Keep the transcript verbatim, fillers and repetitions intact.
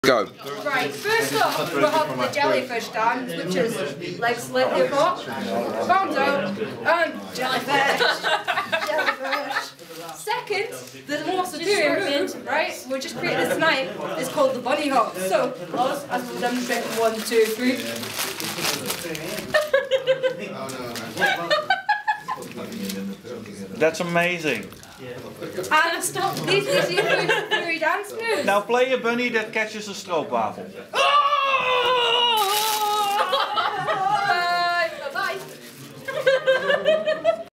Go. Right, first off, we'll have the jellyfish dance, which is legs slightly apart, arms out, and jellyfish. Jellyfish. Second, the more superior movement, right, we just created this tonight, is called the bunny hop. So, Oz, as we'll demonstrate, one, two, three. That's amazing. And stop, these are your furry dance moves. Now play a bunny that catches a stroopwafel. Oh!